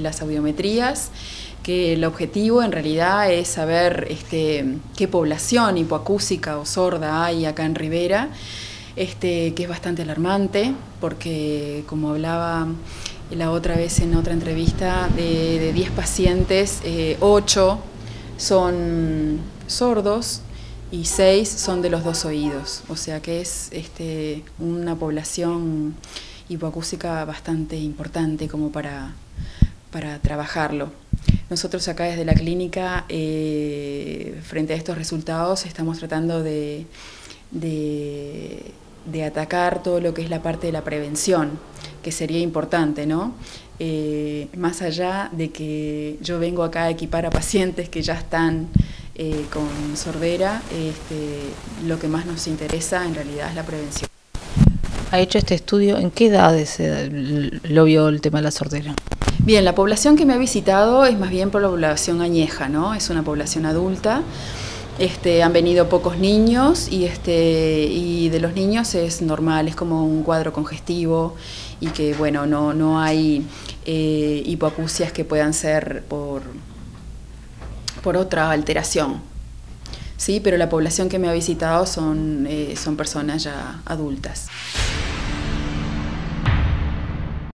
las audiometrías, que el objetivo en realidad es saber qué población hipoacúsica o sorda hay acá en Rivera, que es bastante alarmante, porque como hablaba la otra vez en otra entrevista, de 10 pacientes, 8 son sordos y 6 son de los 2 oídos, o sea que es una población hipoacúsica bastante importante como para trabajarlo. Nosotros acá desde la clínica, frente a estos resultados, estamos tratando de atacar todo lo que es la parte de la prevención, que sería importante, ¿no? Más allá de que yo vengo acá a equipar a pacientes que ya están con sordera, lo que más nos interesa en realidad es la prevención. ¿Ha hecho este estudio? ¿En qué edades lo vio el tema de la sordera? Bien, la población que me ha visitado es más bien por la población añeja, ¿no? Es una población adulta. Han venido pocos niños y de los niños es normal, es como un cuadro congestivo y que bueno, no hay hipoacusias que puedan ser por otra alteración. Sí, pero la población que me ha visitado son personas ya adultas.